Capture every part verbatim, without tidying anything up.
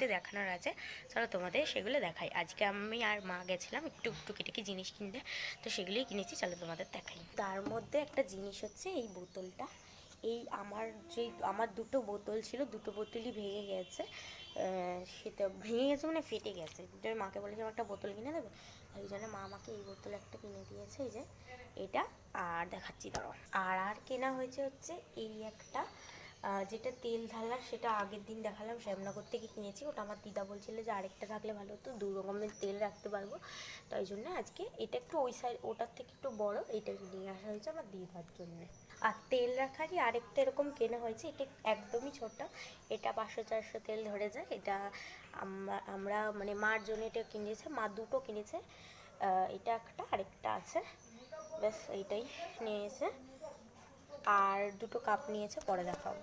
দেখানোর আছে, চলো তোমাদের সেগুলো দেখাই। আজকে আমি আর মা গেছিলাম একটু টুকিটাকি জিনিস কিনতে, তো সেগুলোই কিনেছি, চলো তোমাদের দেখাই। তার মধ্যে একটা জিনিস হচ্ছে এই বোতলটা। এই আমার যে আমার দুটো বোতল ছিল, দুটো বোতলই ভেঙে গেছে। সেটা ভেঙে গেছে মানে ফেটে গেছে। মাকে বলেছিলাম একটা বোতল কিনে দেবে, এই জন্য মা আমাকে এই বোতল একটা কিনে দিয়েছে, এই যে এটা। আর দেখাচ্ছি দাঁড়াও। আর আর কেনা হয়েছে হচ্ছে এই একটা, যেটা তেল ঢালার, সেটা আগের দিন দেখালাম, শ্যামনগর থেকে কিনেছি। ওটা আমার দিদা বলছিল যে আরেকটা থাকলে ভালো হতো, দু রকমের তেল রাখতে পারবো, তাই জন্য আজকে এটা একটু ওই সাইড, ওটার থেকে একটু বড়, এটা নিয়ে আসা হয়েছে আমার দিদার জন্য। আর তেল রাখারই আরেকটা এরকম কেনা হয়েছে, এটা একদমই ছোট, এটা পাঁচশো চারশো তেল ধরে যায়। এটা আমরা মানে মার জন্য এটা কিনেছে, মা দুটো কিনেছে, এটা একটা আরেকটা আছে, ব্যাস এইটাই নিয়েছে। আর দুটো কাপ নিয়েছে, পরে দেখাবো।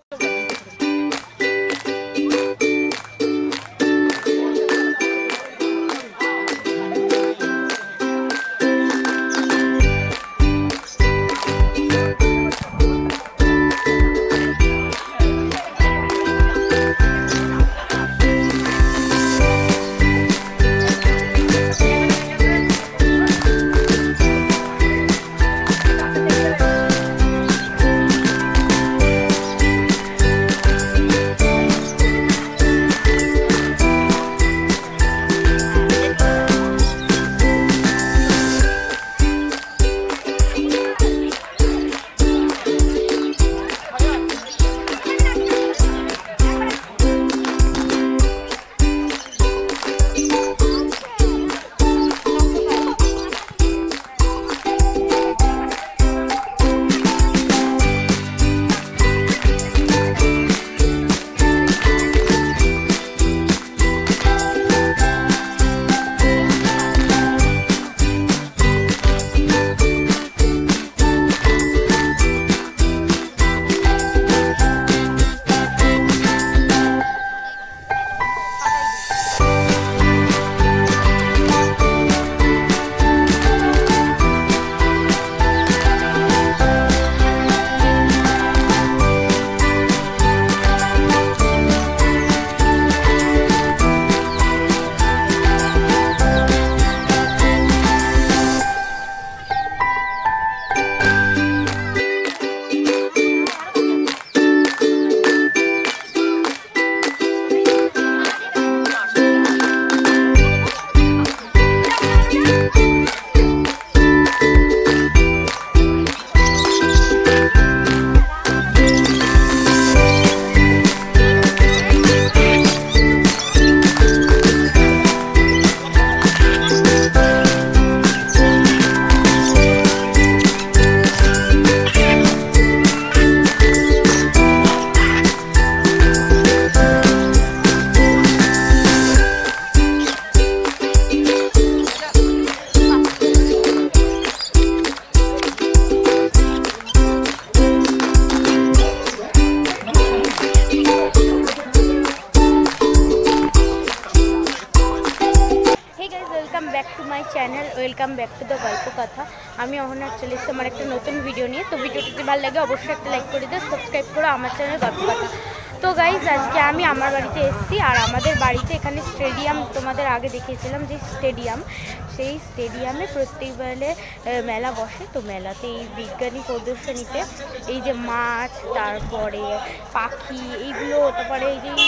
Channel welcome back to the গল্প কথা। আমি অহনা চলে এসেছি আমার একটা নতুন ভিডিও নিয়ে। তো ভিডিওটি যদি ভালো লাগে অবশ্যই একটা লাইক করে দিও, সাবস্ক্রাইব করো আমার চ্যানেল গল্প কথা। তো গাইজ আজকে আমি আমার বাড়িতে এসেছি, আর আমাদের বাড়িতে এখানে স্টেডিয়াম, তোমাদের আগে দেখিয়েছিলাম যে স্টেডিয়াম, সেই স্টেডিয়ামে প্রত্যেকবারে মেলা বসে। তো মেলাতে এই বিজ্ঞানী প্রদর্শনীতে এই যে মাছ, তারপরে পাখি, এইগুলো, তারপরে এই যে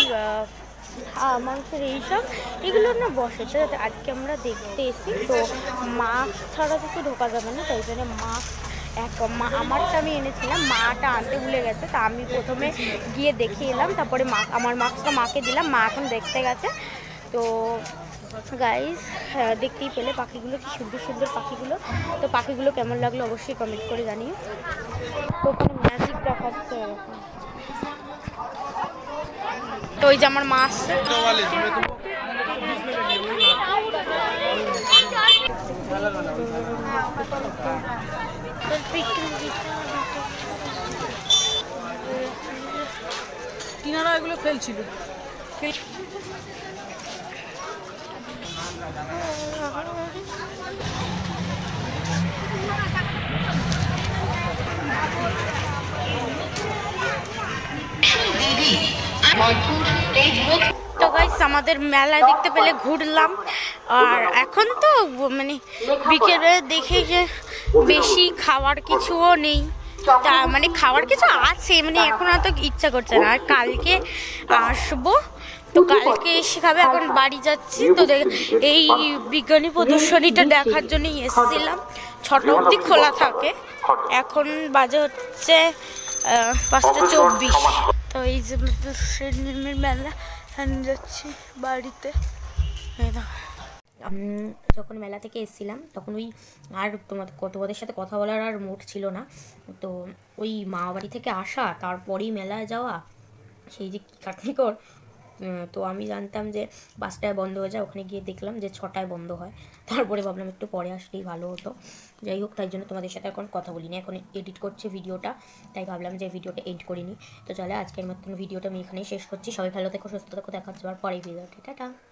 মানুষের এইসব এগুলো না বসে। তো আজকে আমরা দেখতে এসেছি। তো মাছ ছাড়া কিছু ঢোকা যাবে না, তাই জন্য মাছ এক মা আমারটা আমি এনেছিলাম, মাটা আনতে ভুলে গেছে। তা আমি প্রথমে গিয়ে দেখে এলাম, তারপরে মা আমার মাছটা মাকে দিলাম, মা এখন দেখতে গেছে। তো গাইজ দেখতেই পেলে পাখিগুলো, কি সুন্দর সুন্দর পাখিগুলো। তো পাখিগুলো কেমন লাগলো অবশ্যই কমেন্ট করে জানিও। তো ওখানে ম্যাজিক দেখাচ্ছে এরকম। তো ওই যে আমার মা আসছে, কিনারা এগুলো ফেলছিল। তো গাইস আমাদের মেলা দেখতে পেলে ঘুরলাম। আর এখন তো মানে বিকেলে দেখে যে বেশি খাওয়ার কিছুও নেই, তা মানে খাওয়ার কিছু আছে মানে এখন অত ইচ্ছা করছে না। আর কালকে আসবো, তো কালকে এসে খাবে। এখন বাড়ি যাচ্ছি তো এই বিজ্ঞানী প্রদর্শনীটা দেখার জন্যই এসেছিলাম। ছটা অবধি খোলা থাকে, এখন বাজে হচ্ছে পাঁচটা চব্বিশ। তো এই যে মেলা যাচ্ছি বাড়িতে। যখন মেলা থেকে এসেছিলাম তখন ওই আর তোমাদের তোমাদের সাথে কথা বলার আর মুড ছিল না, তো ওই মা বাড়ি থেকে আসা তারপরেই মেলায় যাওয়া, সেই যে কাটনি কর। তো আমি জানতাম যে পাঁচটায় বন্ধ হয়ে যায়, ওখানে গিয়ে দেখলাম যে ছটায় বন্ধ হয়। তারপরে ভাবলাম একটু পরে আসলেই ভালো হতো। যাই হোক, তাই জন্য তোমাদের সাথে এখন কথা বলিনি, এখন এডিট করছে ভিডিওটা, তাই ভাবলাম যে ভিডিওটা এডিট করিনি। তো চলে আজকের মতন ভিডিওটা আমি এখানেই শেষ করছি। সবাই ভালো থেকো, সুস্থ থেকো, দেখা হচ্ছে আবার পরের ভিডিওতে। টাটা।